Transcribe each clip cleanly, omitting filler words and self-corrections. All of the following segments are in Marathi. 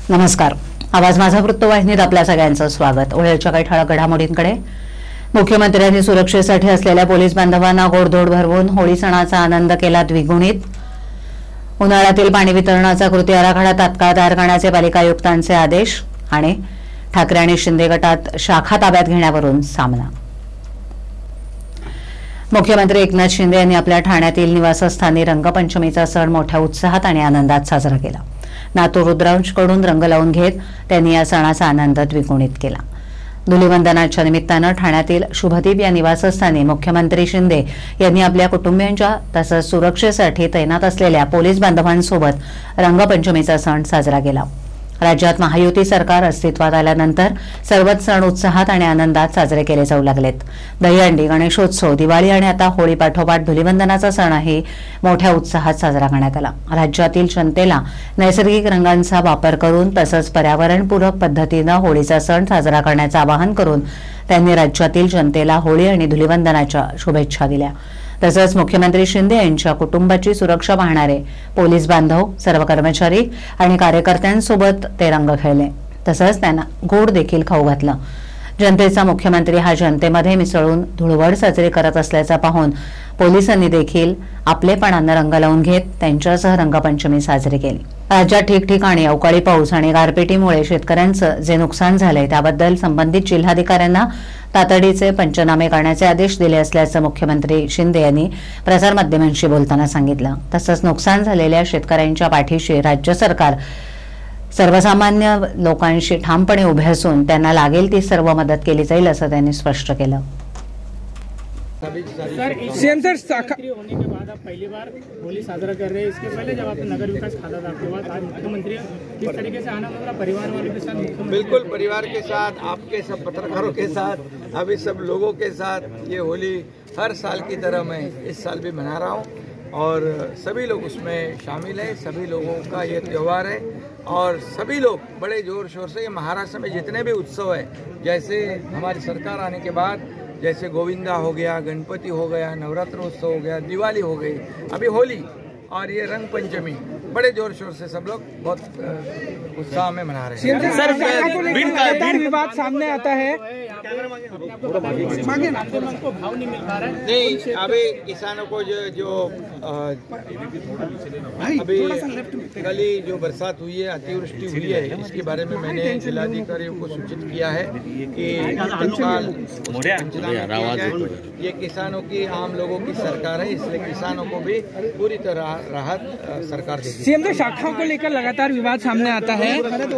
नमस्कार. आवाज माझा वृत्तवाहिनीत आपल्या सगळ्यांचं स्वागत. ओळखच्या काही ठळक घडामोडींकडे. मुख्यमंत्र्यांनी सुरक्षेसाठी असलेल्या पोलीस बांधवांना गोडधोड भरवून होळी सणाचा आनंद केला द्विगुणित. उन्हाळ्यातील पाणी वितरणाचा कृती आराखडा तात्काळ तयार करण्याचे पालिका आयुक्तांचे आदेश. आणि ठाकरे आणि शिंदे गटात शाखा ताब्यात घेण्यावरून सामना. मुख्यमंत्री एकनाथ शिंदे यांनी आपल्या ठाण्यातील निवासस्थानी रंगपंचमीचा सण मोठ्या उत्साहात आणि आनंदात साजरा केला. नातू रुद्रांशकडून रंग लावून घेत त्यांनी या सणाचा आनंद द्विगुणित केला. धुलिवंदनाच्या निमित्तानं ठाण्यातील शुभदीप या निवासस्थानी मुख्यमंत्री शिंदे यांनी आपल्या कुटुंबियांच्या तसंच सुरक्षेसाठी तैनात असलेल्या पोलीस बांधवांसोबत रंगपंचमीचा सण साजरा केला. राज्यात महायुती सरकार अस्तित्वात आल्यानंतर सर्वच सण उत्साहात आणि आनंदात साजरे केले जाऊ लागलेत. दहीहंडी, गणेशोत्सव, दिवाळी आणि आता होळी पाठोपाठ धुलिवंदनाचा सणही मोठ्या उत्साहात साजरा करण्यात आला. राज्यातील जनतेला नैसर्गिक रंगांचा वापर करून तसंच पर्यावरणपूरक पद्धतीनं होळीचा सण साजरा करण्याचं आवाहन करून त्यांनी राज्यातील जनतेला होळी आणि धुलिवंदनाच्या शुभेच्छा दिल्या. तसंच मुख्यमंत्री शिंदे यांच्या कुटुंबाची सुरक्षा पाहणारे पोलीस बांधव, सर्व कर्मचारी आणि कार्यकर्त्यांसोबत ते रंग खेळले. तसंच त्यांना गोड देखील खाऊ घातलं. जनतेचा मुख्यमंत्री हा जनतेमध्ये मिसळून धुळवड साजरी करत असल्याचा पाहून पोलिसांनी देखील आपलेपणानं रंग लावून घेत त्यांच्यासह रंगपंचमी साजरी केली. राज्यात ठिकठिकाणी अवकाळी पाऊस आणि गारपिटीमुळे शेतकऱ्यांचं जे नुकसान झालंय त्याबद्दल संबंधित जिल्हाधिकाऱ्यांना तातडीचे पंचनामे करण्याचे आदेश दिले असल्याचं मुख्यमंत्री शिंदे यांनी प्रसारमाध्यमांशी बोलताना सांगितलं. तसंच नुकसान झालेल्या शेतकऱ्यांच्या पाठीशी राज्य सरकार सर्वसामान्य लोकांशी ठामपणे उभे असून त्यांना लागेल ती सर्व मदत केली जाईल असं त्यांनी स्पष्ट केलं. मुख्यमंत्री होने के बाद आप पहली बार होली साजरा कर रहे हैं. इसके पहले जब आप नगर विकास खाता था आपके बाद आज मुख्यमंत्री किस तरीके से आना होगा परिवार वालों के साथ? बिल्कुल परिवार के साथ, आपके सब पत्रकारों के साथ, अभी सब लोगों के साथ ये होली हर साल की तरह मैं इस साल भी मना रहा हूँ और सभी लोग उसमें शामिल हैं. सभी लोगों का ये त्यौहार है और सभी लोग बड़े जोर शोर से, ये महाराष्ट्र में जितने भी उत्सव है, जैसे हमारी सरकार आने के बाद जैसे गोविंदा हो गया, गणपति हो गया, नवरात्र उत्सव हो गया, दिवाली हो गई, अभी होली और ये रंग पंचमी बड़े जोर शोर से सब लोग बहुत उत्साह में मना रहे हैं. सर, विवाद सामने आता है. नहीं, अभी किसानों को जो अभी कल ही जो बरसात हुई है, अतिवृष्टि हुई है, इसके बारे में मैंने जिलाधिकारियों को सूचित किया है कि तत्काल ये किसानों की, आम लोगों की सरकार है, इसलिए किसानों को भी पूरी तरह राहत सरकार देगी. सीएम तो शाखाओं को लेकर लगातार विवाद सामने आता है.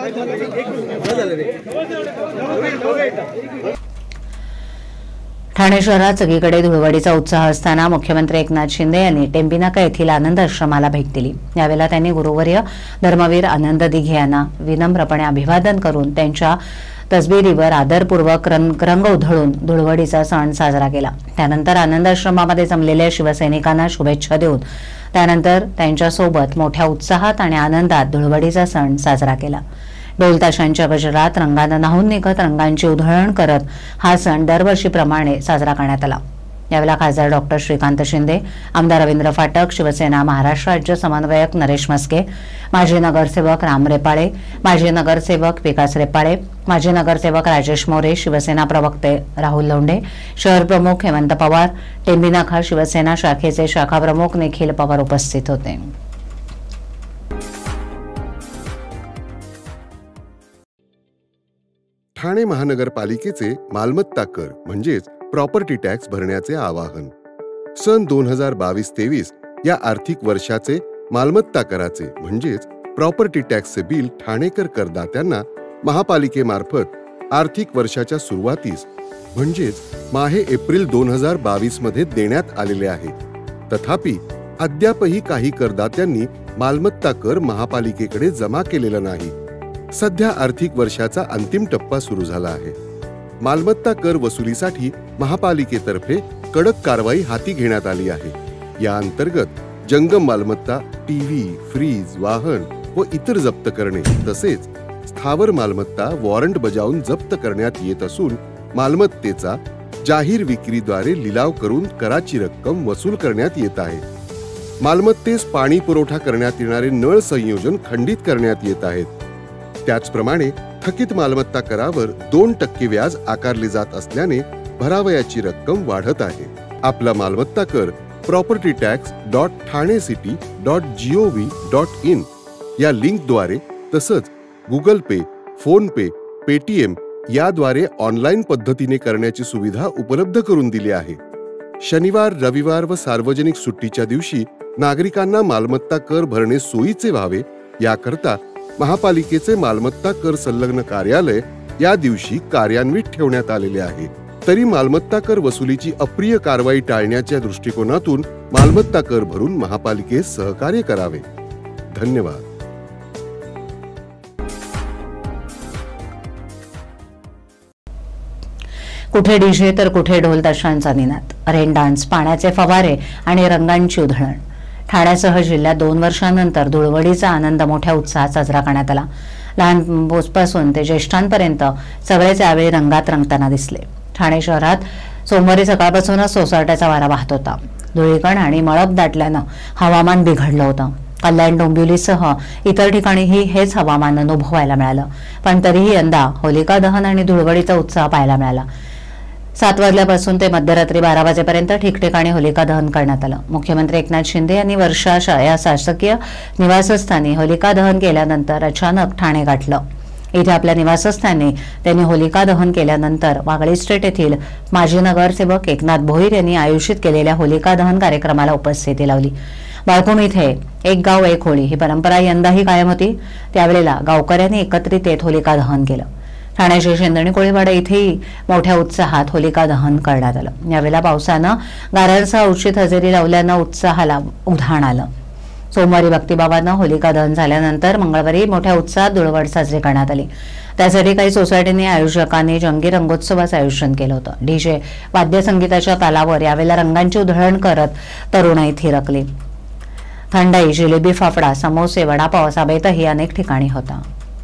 ठाणे शहरात सगळीकडे धुळवडीचा उत्साह असताना मुख्यमंत्री एकनाथ शिंदे यांनी टेंबिनाका येथील आनंद आश्रमाला भेट दिली. यावेळेला त्यांनी गुरुवर्य धर्मवीर आनंद दिघे यांना विनम्रपणे अभिवादन करून त्यांच्या तसबिरीवर आदरपूर्वक रंग उधळून धुळवडीचा सण साजरा केला. त्यानंतर आनंद आश्रमामध्ये जमलेल्या शिवसैनिकांना शुभेच्छा देऊन त्यानंतर त्यांच्यासोबत मोठ्या उत्साहात आणि आनंदात धुळवडीचा सण साजरा केला. ढोलताशांच्या गजरात रंगानं न्हाऊन निघत रंगांची उधळण करत हा सण दरवर्षीप्रमाणे साजरा करण्यात आला. यावेळेला खासदार डॉक्टर श्रीकांत शिंदे, आमदार रवींद्र फाटक, शिवसेना महाराष्ट्र राज्य समन्वयक नरेश मस्के, माजी नगरसेवक राम रेपाळे, माजी नगरसेवक विकास रेपाळे, माजी नगरसेवक राजेश मोरे, शिवसेना प्रवक्ते राहुल लोंढे, शहर प्रमुख हेमंत पवार, टेंबिनाका शिवसेना शाखेचे शाखा प्रमुख निखिल पवार उपस्थित होते. ठाणे महानगरपालिकेचे मालमत्ता कर म्हणजेच प्रॉपर्टी टॅक्स भरण्याचे आवाहन. सन 2022-23 या आर्थिक वर्षाचे मालमत्ता कराचे म्हणजेच प्रॉपर्टी टॅक्सचे बिल ठाणेकर करदात्यांना महापालिकेमार्फत आर्थिक वर्षाच्या सुरुवातीस म्हणजेच माहे एप्रिल 2022 मध्ये देण्यात आलेले आहे. तथापि अद्यापही काही करदात्यांनी मालमत्ता कर महापालिकेकडे जमा केलेला नाही. सध्या आर्थिक वर्षाचा अंतिम टप्पा सुरू झाला आहे. मालमत्ता कर वसुलीसाठी महापालिकेतर्फे कडक कारवाई हाती घेण्यात आली आहे. या अंतर्गत जंगम मालमत्ता, टीव्ही, फ्रीज, वाहन व इतर जप्त करणे तसेच स्थावर मालमत्ता वॉरंट बजावून जप्त करण्यात येत असून मालमत्तेचा जाहीर विक्रीद्वारे लिलाव करून कराची रक्कम वसूल करण्यात येत आहे. मालमत्तेस पाणी पुरवठा करण्यात येणारे नळ संयोजन खंडित करण्यात येत आहेत. त्याचप्रमाणे थकीत मालमत्ता करावर 2% व्याज आकारले जात असल्याने भरावयाची रक्कम वाढत आहे. आपला मालमत्ता कर propertytax.thanecity.gov.in या लिंकद्वारे तसंच Google Pay, PhonePe, Paytm याद्वारे ऑनलाईन पद्धतीने करण्याची सुविधा उपलब्ध करून दिली आहे. शनिवार, रविवार व सार्वजनिक सुट्टीच्या दिवशी नागरिकांना मालमत्ता कर भरणे सोयीचे व्हावे याकरता महापालिकेचे मालमत्ता कर संलग्न कार्यालय या दिवशी कार्यान्वित ठेवण्यात आलेले आहे. तरी मालमत्ता कर वसुलीची अप्रिय कारवाई टाळण्याच्या दृष्टिकोनातून मालमत्ता कर भरून महापालिकेस सहकार्य करावे. धन्यवाद. कुठे डीजे तर कुठे ढोल ताशांचा निनाद, रेन डान्स, पाण्याचे फवारे आणि रंगांची उधळण. ठाण्यासह जिल्ह्यात 2 वर्षांनंतर धुळवडीचा आनंद मोठ्या उत्साहात साजरा करण्यात आला. लहान मुलांपासून ते ज्येष्ठांपर्यंत सगळेच यावेळी रंगात रंगताना दिसले. ठाणे शहरात सोमवारी सकाळपासूनच सोसाट्याचा वारा वाहत होता. धुळीकण आणि मळब दाटल्यानं हवामान बिघडलं होतं. कल्याण, डोंबिवलीसह इतर ठिकाणीही हेच हवामान अनुभवायला मिळालं. पण तरीही यंदा होलिका दहन आणि धुळवडीचा उत्साह पाहायला मिळाला. 7 वाजल्यापासून ते मध्यरात्री 12 वाजेपर्यंत ठिकठिकाणी होलिका दहन करण्यात आलं. मुख्यमंत्री एकनाथ शिंदे यांनी वर्षा या शासकीय निवासस्थानी होलिका दहन केल्यानंतर अचानक ठाणे गाठलं. इथे आपल्या निवासस्थानी त्यांनी होलिका दहन केल्यानंतर वागळे स्टेट येथील माजी नगरसेवक एकनाथ भोईर यांनी आयोजित केलेल्या होलिका दहन कार्यक्रमाला उपस्थिती लावली. बाळकुम इथे एक गाव एक होळी ही परंपरा यंदाही कायम होती. त्यावेळेला गावकऱ्यांनी एकत्रित येत होलिका दहन केलं. ठाण्याच्या शेंदणी कोळीवाडा इथेही मोठ्या उत्साहात होलिका दहन करण्यात आलं. यावेळेला पावसानं गारांसह औषध हजेरी लावल्यानं उत्साहाला उधाण आलं. सोमवारी भक्तिभावानं होलिका दहन झाल्यानंतर मंगळवारी मोठ्या उत्साहात धुळवड साजरी करण्यात आली. त्यासाठी काही सोसायटीने आयोजकांनी जंगी रंगोत्सवाचं आयोजन केलं होतं. डीजे वाद्यसंगीताच्या तालावर यावेळेला रंगांची उधळण करत तरुणाई थिरकली. थंडाई, जिलेबी, फाफडा, समोसे, वडापाव असा बेतही अनेक ठिकाणी होता.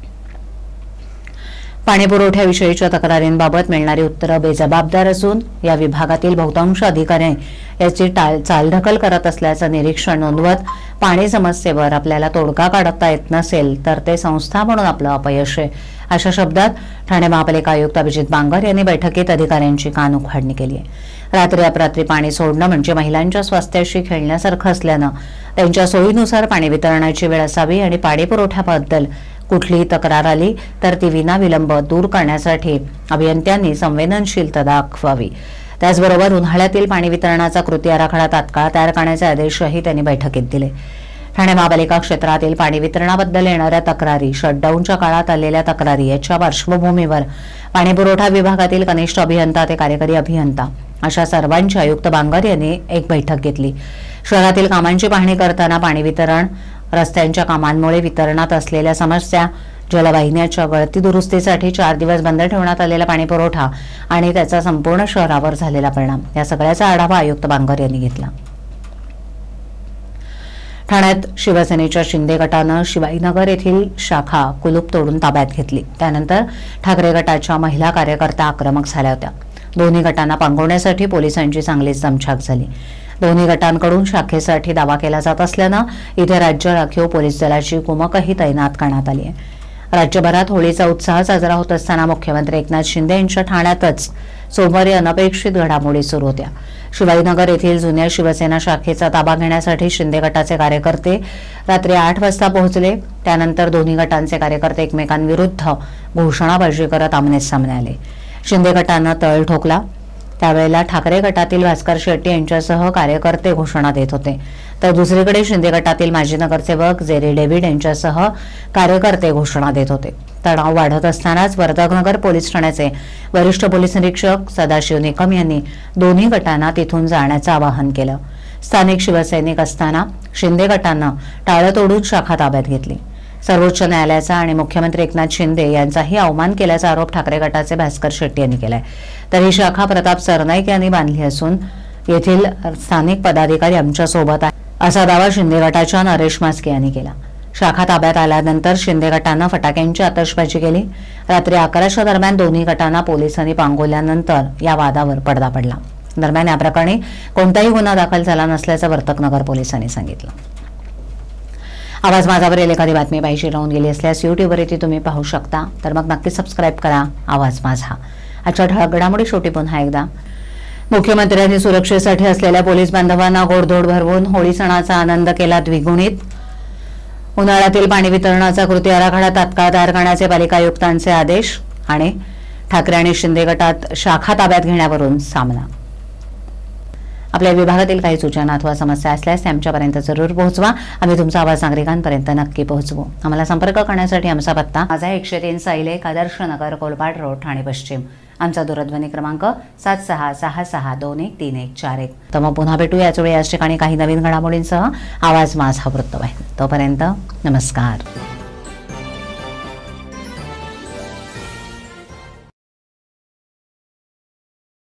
पाणीपुरवठ्याविषयीच्या तक्रारींबाबत मिळणारी उत्तरं बेजबाबदार असून या विभागातील बहुतांश अधिकारी याची चालढकल करत असल्याचं निरीक्षण नोंदवत पाणी समस्येवर आपल्याला तोडगा काढता येत नसेल तर ते संस्था म्हणून आपलं अपयश आहे अशा शब्दात ठाणे महापालिका आयुक्त अभिजित बांगर यांनी बैठकीत अधिकाऱ्यांची कान उघडणी केली आहे. रात्री अपरात्री पाणी सोडणं म्हणजे महिलांच्या स्वास्थ्याशी खेळण्यासारखं असल्यानं त्यांच्या सोयीनुसार पाणी वितरणाची वेळ असावी आणि पाणी पुरवठ्याबद्दल कुठलीही तक्रार आली तर ती विनाविलंब दूर करण्यासाठी अभियंत्यांनी संवेदनशीलता दाखवावी. त्याचबरोबर उन्हाळ्यातील पाणी वितरणाचा कृती आराखडा तात्काळ तयार करण्याचे आदेशही त्यांनी बैठकीत दिले. ठाणे महापालिका क्षेत्रातील पाणी वितरणाबद्दल येणाऱ्या तक्रारी, शटडाऊनच्या काळात आलेल्या तक्रारी याच्या पार्श्वभूमीवर पाणीपुरवठा विभागातील कनिष्ठ अभियंता ते कार्यकारी अभियंता अशा सर्वांची आयुक्त बांगर यांनी एक बैठक घेतली. शहरातील कामांची पाहणी करताना पाणी वितरण, रस्त्यांच्या कामांमुळे वितरणात असलेल्या समस्या, जलवाहिन्याच्या गळती दुरुस्तीसाठी 4 दिवस बंद ठेवण्यात आलेला पाणीपुरवठा आणि त्याचा संपूर्ण शहरावर झालेला परिणाम या सगळ्याचा आढावा आयुक्त बांगर यांनी घेतला. ठाण्यात शिवसेनेच्या शिंदे गटानं शिवाजीनगर येथील शाखा कुलूप तोडून ताब्यात घेतली. त्यानंतर ठाकरे गटाच्या महिला कार्यकर्त्या आक्रमक झाल्या होत्या. दोन्ही गटांना पांगवण्यासाठी पोलिसांची चांगलीच दमछाक झाली. दोन्ही गटांकडून शाखेसाठी दावा केला जात असल्यानं इथे राज्य राखीव पोलीस दलाची कुमकही तैनात करण्यात आली आहे. राज्यभरात होळीचा उत्साह साजरा होत असताना मुख्यमंत्री एकनाथ शिंदे यांच्या ठाण्यातच सोमवारी अनपेक्षित घडामोडी सुरू होत्या. शिवाजीनगर येथील जुन्या शिवसेना शाखेचा ताबा घेण्यासाठी शिंदे गटाचे कार्यकर्ते रात्री 8 वाजता पोहोचले. त्यानंतर दोन्ही गटांचे कार्यकर्ते एकमेकांविरुद्ध घोषणाबाजी करत आमने-सामने आले. शिंदे गटानं तळ ठोकला. त्यावेळेला ठाकरे गटातील भास्कर शेट्टी यांच्यासह कार्यकर्ते घोषणा देत होते तर दुसरीकडे शिंदे गटातील माजी नगरसेवक जेरी डेव्हिड यांच्यासह कार्यकर्ते घोषणा देत होते. तणाव वाढत असतानाच वर्धकनगर पोलीस ठाण्याचे वरिष्ठ पोलीस निरीक्षक सदाशिव निकम यांनी दोन्ही गटांना तिथून जाण्याचं आवाहन केलं. स्थानिक शिवसैनिक असताना शिंदे गटानं टाळं तोडून शाखा ताब्यात घेतली. सर्वोच्च न्यायालयाचा आणि मुख्यमंत्री एकनाथ शिंदे यांचाही अवमान केल्याचा आरोप ठाकरे गटाचे भास्कर शेट्टी यांनी केलाय. तर ही शाखा प्रताप सरनाईक यांनी बांधली असून येथील स्थानिक पदाधिकारी आमच्या सोबत आहे असा दावा शिंदे गटाच्या नरेश मास्के यांनी केला. शाखा ताब्यात आल्यानंतर शिंदे गटानं फटाक्यांची आतषबाजी केली. रात्री 11च्या दरम्यान दोन्ही गटांना पोलिसांनी पांगवल्यानंतर या वादावर पडदा पडला. दरम्यान या प्रकरणी कोणताही गुन्हा दाखल झाला नसल्याचं वर्तकनगर पोलिसांनी सांगितलं. आवाज माझावरील एखादी बातमी पाहिजे राहून गेली असल्यास यूट्यूबवर ती तुम्ही पाहू शकता, तर मग नक्की सबस्क्राईब करा आवाज माझा. आजच्या ठळक घडामोडी शेवटी पुन्हा एकदा. मुख्यमंत्र्यांनी सुरक्षेसाठी असलेल्या पोलीस बांधवांना गोडधोड भरवून होळी सणाचा आनंद केला द्विगुणित. उन्हाळ्यातील पाणी वितरणाचा कृती आराखडा तात्काळ तयार करण्याचे पालिका आयुक्तांचे आदेश. आणि ठाकरे आणि शिंदे गटात शाखा ताब्यात घेण्यावरून सामना. आपल्या विभागातील काही सूचना अथवा समस्या असल्यास त्या आमच्यापर्यंत जरूर पोहोचवा. आम्ही तुमचा आवाज नागरिकांपर्यंत नक्की पोहोचवू. आम्हाला संपर्क करण्यासाठी आमचा पत्ता माझा 103 साईलेक आदर्श नगर कोलपाड रोड ठाणे पश्चिम. आमचा दूरध्वनी क्रमांक 7666213141. तर मग पुन्हा भेटू याच वेळी याच ठिकाणी काही नवीन घडामोडींसह आवाज माझा वृत्तवाहिनी. तोपर्यंत नमस्कार.